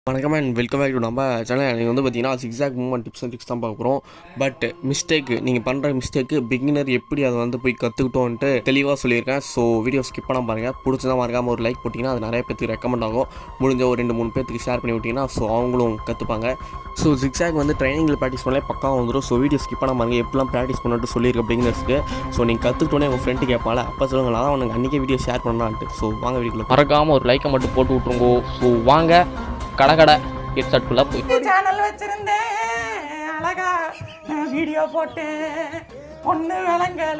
வணக்கம் and welcome back to நம்ம channel. நீங்கள் வந்து பார்த்தீங்கன்னா zigzag movement tips and tricks தான் பார்க்க போகிறோம். பட் நீங்கள் பண்ணுற மிஸ்டேக்கு பிகினர் எப்படி அதை வந்து போய் கற்றுக்கிட்டோன்ட்டு தெளிவாக சொல்லியிருக்கேன். ஸோ வீடியோ ஸ்கிப் பண்ண பாருங்கள். பிடிச்சதான் மறக்காமல் ஒரு லைக் போட்டிங்கன்னா அது நிறைய பேருக்கு ரெக்கமெண்ட் ஆகும். முடிஞ்ச ஒரு 2-3 பேருக்கு ஷேர் பண்ணி விட்டிங்கன்னா ஸோ அவங்களும் கற்றுப்பாங்க. ஸோ சிக்ஸாக் வந்து ட்ரைனிங்கில் ப்ராக்டிஸ் பண்ணலே பக்காவாக வந்துடும். ஸோ வீடியோ ஸ்கிப் பண்ண பாருங்கள். எப்படிலாம் ப்ராக்டிஸ் பண்ணிட்டு சொல்லியிருக்க பிகினர்ஸ்க்கு. ஸோ நீங்கள் கற்றுக்கிட்டோன்னே உங்கள் ஃப்ரெண்டு கேட்பால அப்போ சொல்லுங்கள் நான் அவனுக்கு அன்றைக்கி வீடியோ ஷேர் பண்ணலான்ட்டு. ஸோ வாங்க வீடியோக்குள்ள மறக்காமல் ஒரு லைக்கை மட்டும் போட்டு விட்ருங்கோ. ஸோ வாங்க கடை ஹெட்செட்டுக்குள்ளே போய் சேனல் வச்சிருந்தேன், அழகா வீடியோ போட்டேன், ஒன்று விளங்கல,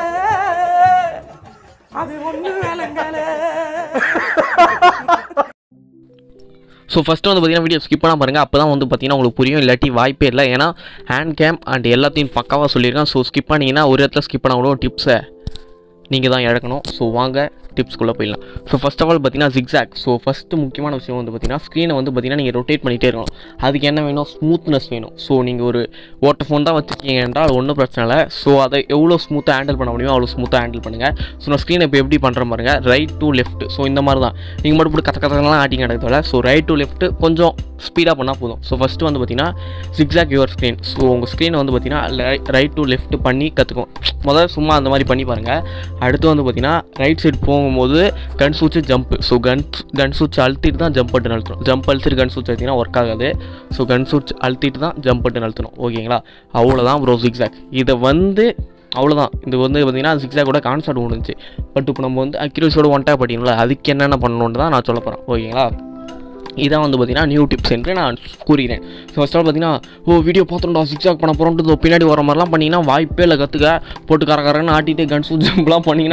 அது ஒன்று விளங்கல. ஸோ ஃபஸ்ட்டு வந்து பார்த்தீங்கன்னா வீடியோ ஸ்கிப் பண்ண பாருங்கள். அப்போ தான் வந்து பார்த்தீங்கன்னா உங்களுக்கு புரியும். இல்லாட்டி வாய்ப்பே இல்லை. ஏன்னா ஹேண்ட் கேம் அண்ட் எல்லாத்தையும் பக்காவாக சொல்லியிருக்கேன். ஸோ ஸ்கிப் பண்ணிங்கன்னா ஒரு இடத்துல ஸ்கிப் பண்ண கூட டிப்ஸை நீங்கள் தான் இழக்கணும். ஸோ வாங்க டிப்ஸ்குள்ளே போயிடலாம். ஸோ ஃபஸ்ட் ஆஃப் ஆல் பார்த்தீங்கன்னா ஜிக்ஸாக். ஸோ ஃபஸ்ட்டு முக்கியமான விஷயம் வந்து பார்த்தீங்கன்னா ஸ்க்ரீனை வந்து பார்த்தீங்கன்னா நீங்கள் ரொட்டேட் பண்ணிகிட்டே இருக்கணும். அதுக்கு என்ன வேணும்? ஸ்மூத்னஸ் வேணும். ஸோ நீங்கள் ஒரு வாட்டர் ஃபோன் தான் வச்சுருக்கீங்க என்றால் ஒன்றும் பிரச்சனை இல்லை. ஸோ அதை எவ்வளோ ஸ்மூத்தாக ஹேண்டில் பண்ண முடியுமோ அவ்வளோ ஸ்மூத்தாக ஹேண்டில் பண்ணுங்கள். ஸோ நான் ஸ்க்ரீனை இப்போ எப்படி பண்ணுற பாருங்க. Right to left. ஸோ இந்த மாதிரி தான் நீங்கள் மட்டும் போட்டு கத்தலாம் ஆட்டிங் நடக்கிறதில்ல. ஸோ ரைட் டு லெஃப்ட் கொஞ்சம் ஸ்பீடாக பண்ணால் போதும். ஸோ ஃபஸ்ட்டு வந்து பார்த்தீங்கன்னா ஜிக்ஸாக் யுவர் ஸ்க்ரீன். ஸோ உங்கள் ஸ்க்ரீனை வந்து பார்த்தீங்கன்னா ரைட் டு லெஃப்ட் பண்ணி கற்றுக்கும். முதல்ல சும்மா அந்த மாதிரி பண்ணி பாருங்கள். அடுத்து வந்து பார்த்தீங்கன்னா ரைட் சைடு போகும்போது கன் ஸ்விட்ச் ஜம்ப். ஸோ கன் ஸ்விட்ச் அழுத்திட்டு தான் ஜம்ப் பட்டன் அழுத்தணும். ஜம்ப் அழுத்திட்டு கன் ஸ்விட்ச் அழுத்தினா ஒர்க் ஆகாது. ஸோ கன் ஸ்விட்ச் அழுத்திட்டு தான் ஜம்ப் பட்டன் அழுத்தணும். ஓகேங்களா? அவ்வளோதான் ப்ரோ ஜிக்ஸாக். இதை வந்து அவ்வளோதான். இது வந்து பார்த்தீங்கன்னா ஜிக்ஸாக்கோட கான்செப்ட் முடிஞ்சிச்சு. பட் இப்போ நம்ம வந்து அக்யூரஸோட ஒன் டேப் பண்ணிங்களா, அதுக்கு என்னென்ன பண்ணணுன்னு தான் நான் சொல்ல போகிறேன். ஓகேங்களா? இதான் வந்து பார்த்தீங்கன்னா நியூ டிப்ஸ் என்று நான் கூறுகிறேன். ஸோ ஃபஸ்ட் ஆல் பார்த்தீங்கன்னா வீடியோ பார்த்துட்டோம் ஜிக்ஸாக் பண்ண போகிறோன்ட்டு பின்னாடி வர மாதிரிலாம் பண்ணிங்கன்னா வாய்ப்பே இல்லை. கற்றுக்க போட்டு கரன்னு ஆட்டிட்டு கன் ஸ்விட்ச் ஜம்ப்லாம் பண்ணிங்கன்னா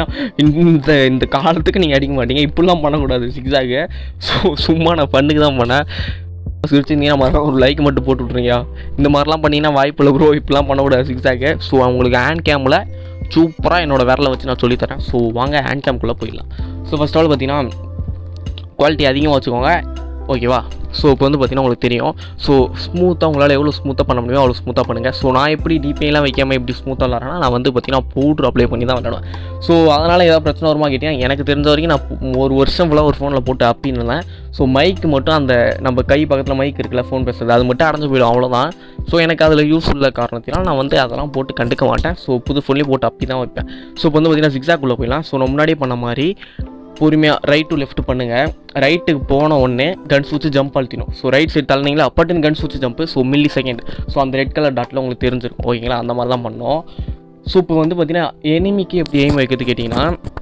இந்த காலத்துக்கு நீங்கள் அடிக்க மாட்டீங்க. இப்படிலாம் பண்ணக்கூடாது ஜிக்ஸாக்கு. ஸோ சும்மா நான் பண்ணுக்கு தான் பண்ணேன். சிரிச்சிருந்தீங்கன்னா மறக்காம ஒரு லைக் மட்டும் போட்டு விட்ருங்க. இந்த மாதிரிலாம் பண்ணிங்கன்னா வாய்ப்பு இல்லை ப்ரோ. இப்படிலாம் பண்ணக்கூடாது ஜிக்ஸாக்கு. ஸோ அவங்களுக்கு ஹேண்ட் கேமில் சூப்பராக என்னோடய விரலை வச்சு நான் சொல்லித்தரேன். ஸோ வாங்க ஹேண்ட் கேம்குள்ளே போயிடலாம். ஸோ ஃபஸ்ட் ஆல் பார்த்தீங்கன்னா குவாலிட்டி அதிகமாக வச்சுக்கோங்க. ஓகேவா? ஸோ இப்போ வந்து பார்த்தீங்கன்னா உங்களுக்கு தெரியும். ஸோ ஸ்மூத்தாக உங்களால் எவ்வளோ ஸ்மூத்தாக பண்ண முடியுமோ அவ்வளோ ஸ்மூத்தாக பண்ணுங்கள். ஸோ நான் எப்படி டிபிஐலாம் வைக்காமல் எப்படி ஸ்மூத்தாக விளாட்றேன்னா நான் வந்து பார்த்தீங்கன்னா பவுட்ரு அப்ளை பண்ணி தான் விளாடுவேன். ஸோ அதனால் ஏதாவது பிரச்சனை வருமா கேட்டீங்கன்னா எனக்கு தெரிஞ்ச வரைக்கும் நான் ஒரு வருஷம் ஃபுல்லாக ஒரு ஃபோனில் போட்டு அப்பின்னு இருந்தேன். ஸோ மைக்கு மட்டும் அந்த நம்ம கை பக்கத்தில் மைக் இருக்குல்ல ஃபோன் பேசுறது அது மட்டும் அடைஞ்சு போயிடும். அவ்வளோதான். ஸோ எனக்கு அதில் யூஸ் உள்ள காரணத்தினால் நான் வந்து அதெல்லாம் போட்டு கண்டுக்க மாட்டேன். ஸோ புது ஃபோன்லேயும் போட்டு அப்படி தான் வைப்பேன். ஸோ இப்போ வந்து பார்த்தீங்கன்னா ஜிக்ஸாக்குள்ளே போயிடலாம். ஸோ நான் முன்னாடியே பண்ண மாதிரி பொறுமையாக ரைட் டு லெஃப்ட் பண்ணுங்கள். ரைட்டுக்கு போன உடனே கன் ஸ்விட்ச் ஜம்ப் அழுத்திடும். ஸோ ரைட் சைடு தள்ளினீங்களா அப்பட்டுன்னு கன் ஸ்விட்ச் jump. So millisecond. So அந்த ரெட் கலர் டாட்டில் உங்களுக்கு தெரிஞ்சிருக்கும். ஓகேங்களா? அந்த மாதிரி தான் பண்ணோம். ஸோ இப்போ வந்து பார்த்தீங்கன்னா எனிமிக்கு எப்படி எய்ம் வைக்கிறது கேட்டிங்கன்னா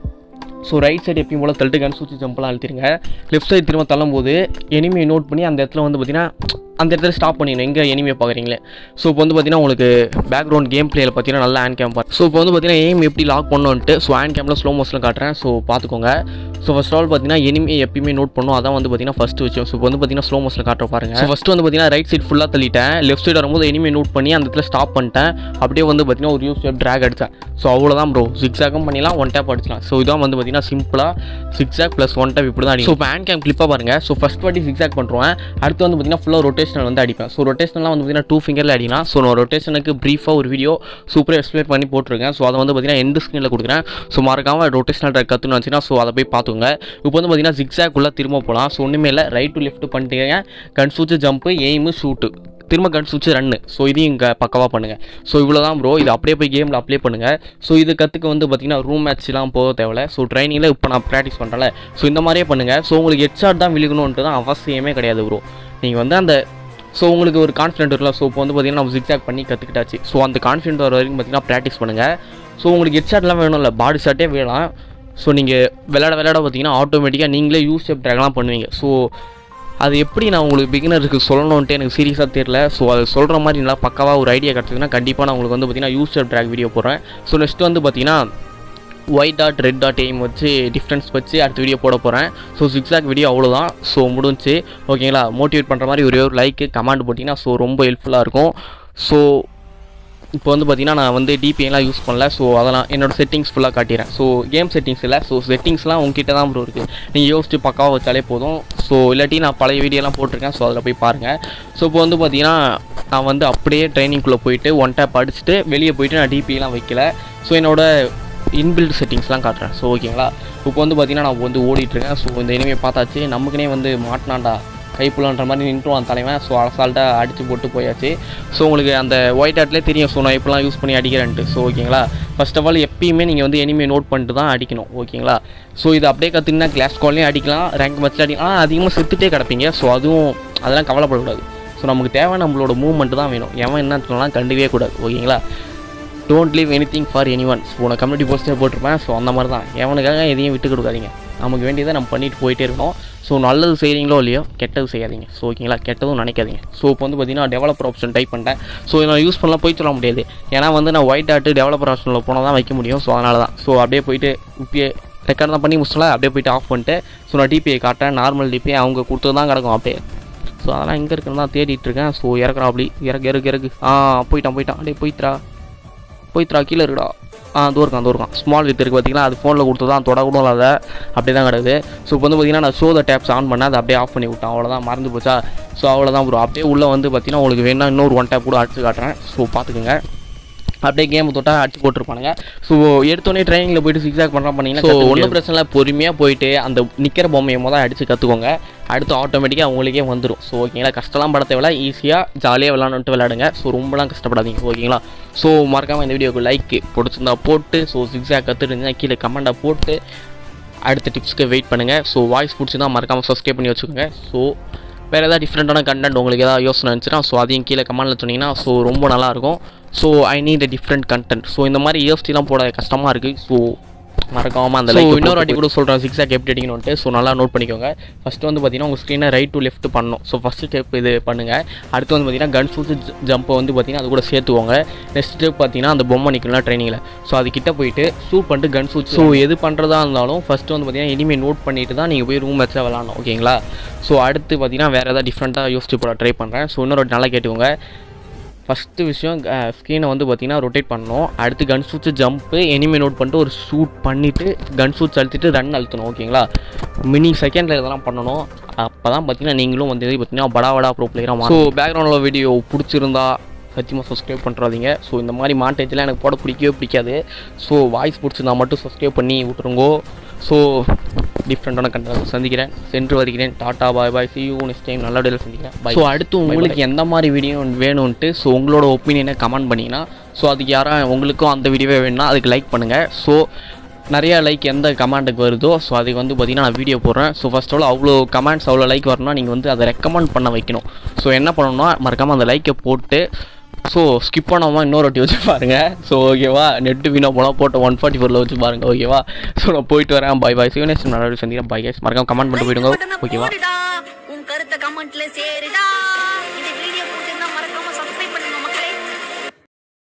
ஸோ ரைட் சைடு எப்பயும் போல் தள்ளிட்டு கன் ஸ்விட்ச் ஜம்ப்லாம் அழுத்திடுங்க. லெஃப்ட் சைடு திரும்ப தள்ளும்போது எனிமியை நோட் பண்ணி அந்த இடத்துல வந்து பார்த்தீங்கன்னா அந்த இடத்துல ஸ்டாப் பண்ணிடணும். எங்கே எனிமியை பார்க்குறீங்களே. ஸோ இப்போ வந்து பார்த்தீங்கன்னா உங்களுக்கு பேக்ரவுண்ட் கேம் பிளேயில் பார்த்தீங்கன்னா நல்லா ஹேண்ட் கேம் பாரு. ஸோ இப்போ வந்து பார்த்தீங்கன்னா எய்ம் எப்படி லாக் பண்ணணுன்ட்டு ஸோ ஹேண்ட் கேமில் ஸ்லோ மோஷனில் காட்டுறேன். ஸோ பார்த்துக்கோங்க. ஸோ ஃபஸ்ட் ஆல் பார்த்தீங்கன்னா எனிமியை எப்பயுமே நோட் பண்ணும். அதான் வந்து பார்த்தீங்கன்னா ஃபஸ்ட்டு விஷயம். ஸோ இப்போ வந்து பார்த்தீங்கன்னா ஸ்லோ மோஷனில் காட்டுற பாருங்க. ஸோ ஃபஸ்ட்டு வந்து பார்த்தீங்கன்னா ரைட் சைடு ஃபுல்லாக தள்ளிட்டேன். லெஃப்ட் சைடு வரும்போது எனிமியை நோட் பண்ணி அந்த இடத்துல ஸ்டாப் பண்ணிட்டேன். அப்படியே வந்து பார்த்தீங்கன்னா ஒரு யூஸ் ட்ராக் அடித்தேன். ஸோ அவ்வளோதான் ப்ரோ. ஜிக்ஸாக்கும் பண்ணிடலாம், ஒன் டேப் அடிச்சலாம். ஸோ இதான் வந்து பார்த்தீங்கன்னா சிம்பிளாக ஜிக்ஸாக் ப்ளஸ் ஒன் டேப் இப்படி தான் அடிக்கும். ஸோ இப்போ ஹேண்ட் கேம் கிளிப்பாக பாருங்கள். ஸோ ஃபஸ்ட் வாட்டி ஜிக்ஸாக் பண்ணுறேன். அடுத்து வந்து பார்த்தீங்கன்னா ஃபுல்லாக ரொட்டேஷனல் வந்து அடிப்பேன். ஸோ ரொட்டேஷனெலாம் வந்து பார்த்தீங்கன்னா 2 ஃபிங்கரில் அடினா. ஸோ நான் ரொட்டேஷனுக்கு ப்ரீஃபாக ஒரு வீடியோ சூப்பராக எக்ஸ்பிளைன் பண்ணி போட்டிருக்கேன். ஸோ அதை வந்து பார்த்தீங்கன்னா எண்டு ஸ்க்ரீனில் கொடுக்குறேன். ஸோ மறக்காமல் ரொட்டேஷனல் ட்ராக் கற்றுன்னு வச்சுன்னா ஸோ அதை போய் பார்த்துங்க. இப்போ வந்து பார்த்தீங்கன்னா ஜிக்ஸாக்குள்ளே திரும்ப போகலாம். ஸோ ஒன்றுமே இல்லை. ரைட் டு லெஃப்ட் பண்ணிட்டீங்க. கன் ஸ்விட்ச் ஜம்ப்பு, எய்மு, ஷூட்டு, திரும்ப கன் ஸ்விட்ச் ரன்னு. ஸோ இதையும் இங்கே பக்கவாக பண்ணுங்கள். ஸோ இவ்வளோ தான் ப்ரோ. இது அப்படியே போய் கேமில் அப்ளை பண்ணுங்கள். ஸோ இது கற்றுக்க வந்து பார்த்தீங்கன்னா ரூம் மேட்ச்லாம் போக தேவையில்ல. ஸோ ட்ரைனிங்கில் இப்போ நான் ப்ராக்டிஸ் பண்ணுறேன்ல. ஸோ இந்த மாதிரியே பண்ணுங்கள். ஸோ உங்களுக்கு ஹெட்ஷாட் தான் விழுகணுன்ட்டு தான் அவசியமே கிடையாது ப்ரோ. நீங்கள் வந்து அந்த ஸோ உங்களுக்கு ஒரு கான்ஃபிடென்ட் இருக்குல்ல. ஸோ இப்போ வந்து பார்த்தீங்கன்னா நம்ம ஜிக்ஸாக் பண்ணி கற்றுக்கிட்டாச்சு. ஸோ அந்த கான்ஃபிடென்ட் வர வரைக்கும் பார்த்தீங்கன்னா ப்ராக்டிஸ் பண்ணுங்கள். ஸோ உங்களுக்கு ஹெட்ஷாட்லாம் வேணும் இல்லை, பாடி ஷாட்டே வேணும். ஸோ நீங்கள் விளையாட பார்த்தீங்கன்னா ஆட்டோமேட்டிக்காக நீங்களே யூஸ் ஷேப் ட்ராக்லாம் பண்ணுவீங்க. ஸோ அது எப்படி நான் உங்களுக்கு பிகினருக்கு சொல்லணுன்ட்டு எனக்கு சீரியஸாக தெரியல. ஸோ அது சொல்கிற மாதிரி நல்லா பக்காவாக ஒரு ஐடியா கிடச்சிதுன்னா கண்டிப்பாக நான் உங்களுக்கு வந்து பார்த்தீங்கன்னா யூஸ் ஷேப் ட்ராக் வீடியோ போடுறேன். ஸோ நெக்ஸ்ட் வந்து பார்த்தீங்கன்னா white dot red dot aim வச்சு டிஃப்ரென்ஸ் வச்சு அடுத்த வீடியோ போட போகிறேன். ஸோ ஜிக்ஸாக் வீடியோ அவ்வளோதான். ஸோ முடிஞ்சு. ஓகேங்களா? மோட்டிவேட் பண்ணுற மாதிரி ஒரே ஒரு லைக்கு கமெண்ட் போட்டிங்கன்னா ஸோ ரொம்ப ஹெல்ப்ஃபுல்லாக இருக்கும். ஸோ இப்போ வந்து பார்த்தீங்கன்னா நான் வந்து டிபிஐலாம் யூஸ் பண்ணல. ஸோ அதெல்லாம் என்னோடய செட்டிங்ஸ் ஃபுல்லாக காட்டிடுறேன். ஸோ கேம் செட்டிங்ஸ் இல்லை. ஸோ செட்டிங்ஸ்லாம் உங்ககிட்ட தான் ப்ரோ இருக்குது. நீங்கள் யோசிச்சு பக்காவாக வச்சாலே போதும். ஸோ இல்லாட்டி நான் பழைய வீடியோலாம் போட்டிருக்கேன். ஸோ அதில் போய் பாருங்கள். ஸோ இப்போ வந்து பார்த்தீங்கன்னா நான் வந்து அப்படியே ட்ரைனிங்குள்ளே போயிட்டு ஒன் டேப் அடிச்சுட்டு வெளியே போயிட்டு நான் டிபிஐலாம் வைக்கல. ஸோ என்னோடய இன்பில்ட் செட்டிங்ஸ்லாம் காட்டுறேன். ஸோ ஓகேங்களா? இப்போ வந்து பார்த்தீங்கன்னா நான் வந்து ஓடிட்டுருக்கேன். ஸோ இந்த இனிமேல் பார்த்தாச்சு. நமக்குனே வந்து மாட்டினாண்டா கைப்புலன்ற மாதிரி நின்றுவான் தலைவன். ஸோ அசால்ட்டாக அடித்து போட்டு போயாச்சு. ஸோ உங்களுக்கு அந்த ஒயிட் ஆட்லேயே தெரியும் ஸோ நான் இப்போலாம் யூஸ் பண்ணி அடிக்கிறேன்ட்டு. ஸோ ஓகேங்களா, ஃபர்ஸ்ட் ஆஃப் ஆல் எப்பயுமே நீங்கள் வந்து எனிமே நோட் பண்ணிட்டு தான் அடிக்கணும். ஓகேங்களா, ஸோ இது அப்படியே கற்றுக்கினா கிளாஸ் கால்லையும் அடிக்கலாம், ரேங்க் மேட்ச்சில் அடிக்கலாம். ஆனால் அதிகமாக செத்துட்டே கிடப்பீங்க. ஸோ அதெல்லாம் கவலைப்படக்கூடாது. ஸோ நமக்கு தேவை நம்மளோட மூவ்மெண்ட் தான் வேணும். எவன் என்ன சொல்லலாம் கண்டுக்கவே கூடாது. ஓகேங்களா, don't leave anything for anyone. So நான் கம்யூனிட்டி போஸ்ட்டே போட்டிருப்பேன். ஸோ அந்த மாதிரி தான் எவனுக்காக எதையும் விட்டு கொடுக்காதீங்க. நமக்கு வேண்டியதை நம்ம பண்ணிட்டு போயிட்டே இருக்கணும். ஸோ நல்லது செய்கிறீங்களோ இல்லையோ கெட்டது செய்யாதீங்க. ஸோ ஓகேங்களா, கெட்டதும் நினைக்காதீங்க. ஸோ இப்போ வந்து பார்த்தீங்கன்னா டெவலப்பர் ஆப்ஷன் டைப் பண்ணிட்டேன். ஸோ நான் யூஸ் பண்ணலாம் போய் சொல்ல முடியாது, ஏன்னா வந்து நான் ஒயிட் ஆட்டு டெவலப்பர் ஆப்ஷனில் போனால் தான் வைக்க முடியும். ஸோ அதனால தான். ஸோ அப்படியே போயிட்டு இப்பயே ரெக்கார்ட் தான் பண்ணி முடிச்சல அப்படியே போயிட்டு ஆஃப் பண்ணிட்டு ஸோ நான் டிபிஐ காட்டுறேன். நார்மல் டிபிஐ அவங்க கொடுத்து தான் கிடக்கும் அப்படியே. ஸோ அதெல்லாம் எங்கே இருக்குன்னு தான் தேடிட்டு இருக்கேன். ஸோ இறக்குறா அப்படி இறக்கு போயிட்டான் அப்படியே போய்த்ரா கீழே இருக்குடா. தூரம் இருக்கான் ஸ்மால் வித் இருக்குது பார்த்தீங்களா, அது ஃபோனில் கொடுத்து தான் தொட கூட இல்லாத அப்படியே தான் கிடக்குது. ஸோ இப்போ வந்து பார்த்தீங்கன்னா நான் ஷோ த டேப்ஸ் ஆன் பண்ணேன், அதை அப்படியே ஆஃப் பண்ணி விட்டேன். அவ்வளோதான், மறந்து போச்சா. ஸோ அவ்வளோதான் ப்ரோ. அப்படியே உள்ளே வந்து பார்த்தீங்கன்னா உங்களுக்கு வேணா இன்னொரு 1 டேப் கூட அடிச்சு காட்டுறேன். ஸோ பார்த்துக்குங்க, அப்படியே கேம் தொட்டால் அடிச்சு போட்டுருப்பானுங்க. ஸோ எடுத்தோடனே ட்ரைனிங்கில் போயிட்டு சிக்ஸாக் பண்ணுறான் பண்ணிங்கன்னா ஸோ ஒன்றும் பிரச்சனை இல்லை, பொறுமையாக போயிட்டு அந்த நிற்கிற பொம்மையை மொதல் அடித்து கற்றுக்கோங்க. அடுத்து ஆட்டோமேட்டிக்காக அவங்களுக்கே வந்துடும். ஸோ ஓகேங்களா, கஷ்டம்லாம் பட தேவையில்ல, ஈஸியாக ஜாலியாக விளாண்டுட்டு விளையாடுங்க. ஸோ ரொம்பலாம் கஷ்டப்படாதீங்க. ஓகேங்களா, ஸோ மறக்காமல் இந்த வீடியோக்கு லைக் பிடிச்சிருந்தா போட்டு, ஸோ சிக்ஸாக் கற்றுட்டு கீழே கமெண்ட்டாக போட்டு அடுத்த டிப்ஸ்க்கு வெயிட் பண்ணுங்கள். ஸோ வாய்ஸ் பிடிச்சிருந்தா மறக்காமல் சப்ஸ்கிரைப் பண்ணி வச்சுக்கோங்க. ஸோ வேறு ஏதாவது டிஃப்ரெண்ட்டான கண்டென்ட் உங்களுக்கு ஏதாவது யோசனை இருந்துச்சுன்னா ஸோ அதையும் கீழே கமெண்ட்டில் சொன்னீங்கன்னா ஸோ ரொம்ப நல்லாயிருக்கும். So I need a different content. So இந்த மாதிரி யூஎஃப்டிலாம் போட கஷ்டமாக இருக்குது. ஸோ மறக்காமல் அந்த இன்னொரு வாட்டி கூட சொல்கிறேன் சிக்ஸாக் எப்படி அடிக்கணும்ட்டு. ஸோ நல்லா நோட் பண்ணிக்கோங்க. ஃபஸ்ட்டு வந்து பார்த்தீங்கன்னா உங்கள் ஸ்க்ரீனை ரைட் டு லெஃப்ட் பண்ணணும். ஸோ ஃபஸ்ட்டு ஸ்டெப் இது பண்ணுங்கள். அடுத்து வந்து பார்த்தீங்கன்னா கன் ஷூட் ஜம்பை வந்து பார்த்தீங்கன்னா அது கூட சேர்த்துக்கோங்க. நெக்ஸ்ட் ஸ்டெப் பார்த்தீங்கன்னா அந்த பொம்மை நிற்கலாம் ட்ரைனிங்கில். ஸோ அதுக்கிட்ட போயிட்டு ஷூட் பண்ணிட்டு கன் ஷூட். ஸோ எது பண்ணுறதா இருந்தாலும் ஃபஸ்ட்டு வந்து பார்த்தீங்கன்னா எனிமே நோட் பண்ணிட்டு தான் நீங்கள் போய் ரூம் மேட்சாக விளாடணும். ஓகேங்களா, ஸோ அடுத்து பார்த்தீங்கன்னா வேறு ஏதாவது டிஃப்ரெண்ட்டாக யோசிச்சு போட ட்ரை பண்ணுறேன். ஸோ இன்னொரு நல்லா கேட்டுக்கோங்க. ஃபஸ்ட்டு விஷயம் ஸ்க்ரீனை வந்து பார்த்தீங்கன்னா ரொட்டேட் பண்ணணும். அடுத்து gun shoots jump enemy note பண்ணிட்டு ஒரு ஷூட் பண்ணிவிட்டு கன் ஷூட்ஸ் அழுத்திட்டு ரன் அழுத்தணும். ஓகேங்களா, மினி செகண்டில் இதெல்லாம் பண்ணணும். அப்போ தான் பார்த்தீங்கன்னா நீங்களும் வந்து பார்த்தீங்கன்னா படா ப்ரோ பிளேயராக. ஸோ பேக்ரவுண்டில் வீடியோ பிடிச்சிருந்தா சத்தியமாக சப்ஸ்கிரைப் பண்ணுறாதீங்க. ஸோ இந்த மாதிரி மாண்டேஜ்லாம் எனக்கு போட பிடிக்காது. ஸோ வாய்ஸ் பிடிச்சிருந்தா மட்டும் சப்ஸ்கிரைப் பண்ணி விட்டுருங்கோ. ஸோ டிஃப்ரெண்ட்டான கண்டென்ட் சந்திக்கிறேன். சென்று வருகிறேன். Tata bye bye, see you next time. நல்ல வீடியோவில் சந்திக்கிறேன். ஸோ அடுத்து உங்களுக்கு எந்த மாதிரி வீடியோ வேணும்ன்ட்டு ஸோ உங்களோட ஒப்பீனியனை கமெண்ட் பண்ணிங்கன்னா ஸோ அதுக்கு யாரும் உங்களுக்கும் அந்த வீடியோவே வேணும்னா அதுக்கு லைக் பண்ணுங்கள். ஸோ நிறையா லைக் எந்த கமெண்ட்டுக்கு வருதோ ஸோ அதுக்கு வந்து பார்த்தீங்கன்னா நான் வீடியோ போடுறேன். ஸோ ஃபர்ஸ்ட் ஆல் அவ்வளோ கமெண்ட்ஸ் அவ்வளோ லைக் வரணும்னா நீங்கள் வந்து அதை ரெக்கமெண்ட் பண்ண வைக்கணும். ஸோ என்ன பண்ணணும்னா மறக்காமல் அந்த லைக்கை போட்டு ஸோ ஸ்கிப் பண்ணாமல் இன்னொரு வாட்டி வச்சு பாருங்கள். ஸோ ஓகேவா, நெட்டு வீணாக போனால் போட்ட 144 வச்சு பாருங்கள். ஓகேவா, ஸோ நான் போயிட்டு வரேன். Bye bye, see you next time. நல்ல வீடியோ சந்திக்கிறேன். பாய் கைஸ், மறக்காம கமெண்ட் பண்ணிட்டு போயிடுங்க. ஓகேவா.